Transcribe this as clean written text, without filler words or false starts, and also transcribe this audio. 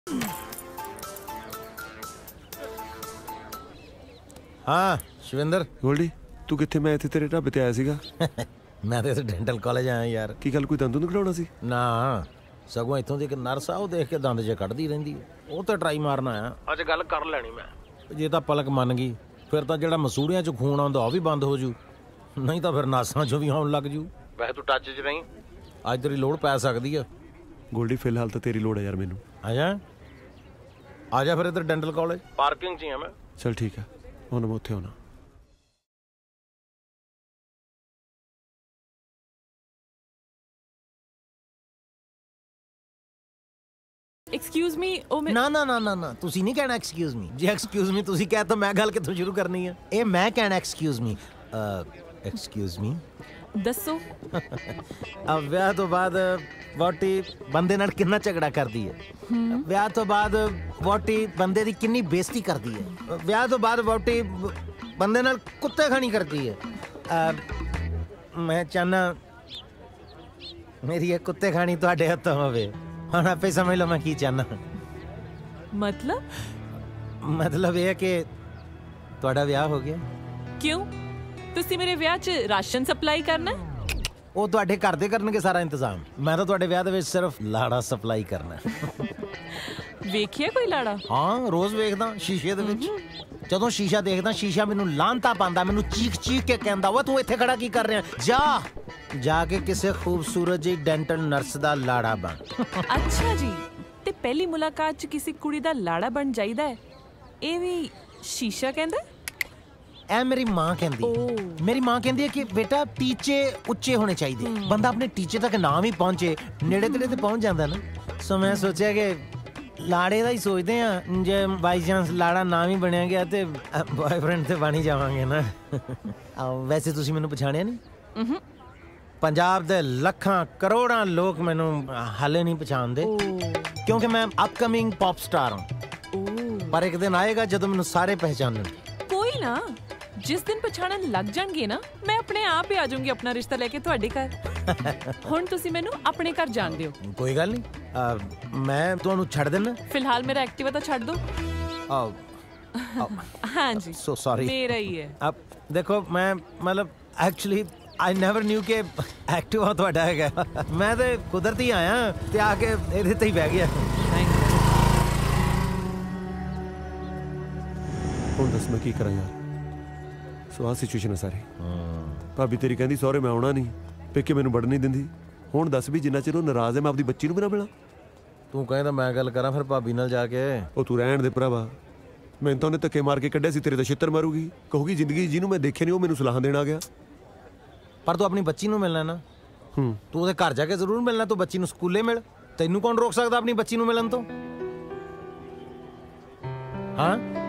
हाँ शिविंदर। गोल्डी तू कित्थे? मैं इत्थे तेरे ढाबे ते आया सीगा। मैं तो इस डेंटल कॉलेज आया यार। की गल कोई दंद दुंद कढाउणा सी? ना सगों इत्थों दी इक नर्स आ, देख के दंद जे कढदी रहिंदी है, ਉਹ ਤੇ ਟਰਾਈ ਮਾਰਨਾ ਆ। ਅੱਜ ਗੱਲ ਕਰ ਲੈਣੀ ਮੈਂ। ਜੇ ਤਾਂ ਪਲਕ ਮੰਨ ਗਈ ਫਿਰ ਤਾਂ ਜਿਹੜਾ ਮਸੂੜਿਆਂ 'ਚ ਖੂਨ ਆਉਂਦਾ ਉਹ ਵੀ ਬੰਦ ਹੋ ਜੂ, ਨਹੀਂ ਤਾਂ ਫਿਰ ਨਾਸਾਂ 'ਚੋਂ ਵੀ ਆਉਣ ਲੱਗ ਜੂ। ਵੈਸੇ ਤੂੰ ਟੱਚ 'ਚ ਨਹੀਂ, ਅੱਜ ਤੇਰੀ ਲੋੜ ਪੈ ਸਕਦੀ ਆ। ਗੋਲਡੀ ਫਿਲਹਾਲ ਤਾਂ ਤੇਰੀ ਲੋੜ ਹੈ ਯਾਰ ਮੈਨੂੰ। ਆ ਜਾ ਫਿਰ ਇੱਧਰ ਡੈਂਟਲ ਕਾਲਜ, ਪਾਰਕਿੰਗ 'ਚ ਹੀ ਆ ਮੈਂ। ਚਲ ਠੀਕ ਹੈ, ਹੁਣ ਮੈਂ ਉੱਥੇ ਆਉਣਾ। एक्सक्यूज मी ना ना ना ना ना तुसी नहीं कहना एक्सक्यूज मी। जे एक्सक्यूज मी तुसी कह तो मैं गल कित्थों शुरू करनी है? ए मैं कहना एक्सक्यूज मी। एक्सक्यूज मी दसो। अब ब्याह तो बाद वोटी बंदे नाल किन्ना झगड़ा करदी है, ब्याह तो बाद वोटी बंदे दी किन्नी बेइज्जती करदी है, ब्याह तो बाद वोटी बंदे नाल कुत्ते खानी करदी है। मैं चाहना मेरी ये कुत्ते खानी तुहाडे हत्थों होवे। ਹੁਣ ਆਪੇ ਸਮਝ ਲਓ ਮੈਂ ਕੀ ਚਾਹਨਾ। ਮਤਲਬ ਇਹ ਹੈ ਕਿ ਤੁਹਾਡਾ ਵਿਆਹ ਹੋ ਗਿਆ। ਕਿਉਂ? ਤੁਸੀਂ ਮੇਰੇ ਵਿਆਹ 'ਚ ਰਾਸ਼ਨ ਸਪਲਾਈ ਕਰਨਾ? ਉਹ ਤੁਹਾਡੇ ਘਰ ਦੇ ਕਰਨਗੇ ਸਾਰਾ ਇੰਤਜ਼ਾਮ। ਮੈਂ ਤਾਂ ਤੁਹਾਡੇ ਵਿਆਹ ਦੇ ਵਿੱਚ ਸਿਰਫ ਲਾੜਾ ਸਪਲਾਈ ਕਰਨਾ। ਵੇਖਿਆ ਕੋਈ ਲਾੜਾ? ਹਾਂ ਰੋਜ਼ ਵੇਖਦਾ ਸ਼ੀਸ਼ੇ ਦੇ ਵਿੱਚ। ਜਦੋਂ ਸ਼ੀਸ਼ਾ ਦੇਖਦਾ ਸ਼ੀਸ਼ਾ ਮੈਨੂੰ ਲਾਂਤਾ ਪਾਉਂਦਾ, ਮੈਨੂੰ ਚੀਖ ਚੀਖ ਕੇ ਕਹਿੰਦਾ ਵਾ ਤੂੰ ਇੱਥੇ ਖੜਾ ਕੀ ਕਰ ਰਿਹਾ, ਜਾ ਕੇ ਕਿਸੇ ਖੂਬਸੂਰਤ ਜੀ ਡੈਂਟਲ ਨਰਸ ਦਾ ਲਾੜਾ ਬਣ। ਅੱਛਾ ਜੀ, ਤੇ ਪਹਿਲੀ ਮੁਲਾਕਾਤ 'ਚ ਕਿਸੇ ਕੁੜੀ ਦਾ ਲਾੜਾ ਬਣ ਜਾਈਦਾ ਹੈ, ਇਹ ਵੀ ਸ਼ੀਸ਼ਾ ਕਹਿੰਦਾ? ਐ ਮੇਰੀ ਮਾਂ ਕਹਿੰਦੀ। ਮੇਰੀ ਮਾਂ ਕਹਿੰਦੀ ਹੈ ਕਿ ਬੇਟਾ ਟੀਚੇ ਉੱਚੇ ਹੋਣੇ ਚਾਹੀਦੇ, ਬੰਦਾ ਆਪਣੇ ਟੀਚੇ ਤੱਕ ਨਾ ਵੀ ਪਹੁੰਚੇ ਨੇੜੇ ਤੇੜੇ ਤੇ ਪਹੁੰਚ ਜਾਂਦਾ ਨਾ। ਸੋ ਮੈਂ ਸੋਚਿਆ ਕਿ ਲਾੜੇ ਦਾ ਹੀ ਸੋਚਦੇ ਆ, ਜੇ ਬਾਈ ਚਾਂਸ ਲਾੜਾ ਨਾ ਵੀ ਬਣਿਆ ਗਿਆ ਤੇ ਬॉयਫ੍ਰੈਂਡ ਤੇ ਬਣ ਹੀ ਜਾਵਾਂਗੇ ਨਾ। ਵੈਸੇ ਤੁਸੀਂ ਮੈਨੂੰ ਪਛਾਣਿਆ ਨਹੀਂ? ਪੰਜਾਬ ਦੇ ਲੱਖਾਂ ਕਰੋੜਾਂ ਲੋਕ ਮੈਨੂੰ ਹਾਲੇ ਨਹੀਂ ਪਛਾਣਦੇ ਕਿਉਂਕਿ ਮੈਂ ਅਪਕਮਿੰਗ ਪੌਪ ਸਟਾਰ ਹਾਂ। ਪਰ ਇੱਕ ਦਿਨ ਆਏਗਾ ਜਦੋਂ ਮੈਨੂੰ ਸਾਰੇ ਪਹਿਚਾਨਣਗੇ। ਕੋਈ ਨਾ, ਜਿਸ ਦਿਨ ਪਛਾਣਨ ਲੱਗ ਜਾਣਗੇ ਨਾ, ਮੈਂ ਆਪਣੇ ਆਪ ਹੀ ਆ ਜਾਊਂਗੀ ਆਪਣਾ ਰਿਸ਼ਤਾ ਲੈ ਕੇ ਤੁਹਾਡੇ ਘਰ। ਹੁਣ ਤੁਸੀਂ ਮੈਨੂੰ ਆਪਣੇ ਘਰ ਜਾਣ ਦਿਓ। ਕੋਈ ਗੱਲ ਨਹੀਂ, ਮੈਂ ਤੁਹਾਨੂੰ ਛੱਡ ਦੇਣਾ। ਫਿਲਹਾਲ ਮੇਰਾ ਐਕਟਿਵਾ ਤਾਂ ਛੱਡ ਦਿਓ। ਹਾਂਜੀ ਸੋ ਸੌਰੀ, ਮੇਰਾ ਹੀ ਹੈ। अब देखो मैं मतलब एक्चुअली आई नेवर न्यू कि एक्टिवा ਤੁਹਾਡਾ ਹੈਗਾ। ਮੈਂ ਤੇ ਕੁਦਰਤੀ ਆਇਆ ਤੇ ਆ ਕੇ ਇਹਦੇ ਤੇ ਹੀ ਬਹਿ ਗਿਆ। ਹੁਣ ਦੱਸ ਮੈਂ ਕੀ ਕਰਾਂ ਯਾਰ। ਸੋ ਆਹ ਸਿਚੁਏਸ਼ਨ ਹੈ ਸਾਰੀ। ਭਾਬੀ ਤੇਰੀ ਕਹਿੰਦੀ ਸਹੁਰੇ ਮੈਂ ਆਉਣਾ ਨਹੀਂ, ਪੇਕੇ ਮੈਨੂੰ ਵੜਨ ਨਹੀਂ ਦਿੰਦੀ। ਹੁਣ ਦੱਸ ਵੀ ਜਿੰਨਾ ਚਿਰ ਉਹ ਨਾਰਾਜ਼ ਹੈ ਮੈਂ ਆਪਦੀ ਬੱਚੀ ਨੂੰ ਵੀ ਨਾ ਮਿਲਾਂ। ਤੂੰ ਕਹਿੰਦਾ ਮੈਂ ਗੱਲ ਕਰਾਂ ਫਿਰ ਭਾਬੀ ਨਾਲ ਜਾ ਕੇ। ਉਹ ਤੂੰ ਰਹਿਣ ਦੇ ਭਰਾਵਾ, ਮੈਨੂੰ ਤਾਂ ਉਹਨੇ ਧੱਕੇ ਮਾਰ ਕੇ ਕੱਢਿਆ ਸੀ, ਤੇਰੇ ਤਾਂ ਛਿੱਤਰ ਮਾਰੂਗੀ, ਕਹੂਗੀ ਜ਼ਿੰਦਗੀ ਜਿਹਨੂੰ ਮੈਂ ਦੇਖਿਆ ਨਹੀਂ ਉਹ ਮੈਨੂੰ ਸਲਾਹਾਂ ਦੇਣ ਆ ਗਿਆ। ਪਰ ਤੂੰ ਆਪਣੀ ਬੱਚੀ ਨੂੰ ਮਿਲਣਾ ਨਾ, ਤੂੰ ਉਹਦੇ ਘਰ ਜਾ ਕੇ ਜ਼ਰੂਰ ਮਿਲਣਾ। ਤੂੰ ਬੱਚੀ ਨੂੰ ਸਕੂਲੇ ਮਿਲ, ਤੈਨੂੰ ਕੌਣ ਰੋਕ ਸਕਦਾ ਆਪਣੀ ਬੱਚੀ ਨੂੰ ਮਿਲਣ ਤੋਂ? ਹਾਂ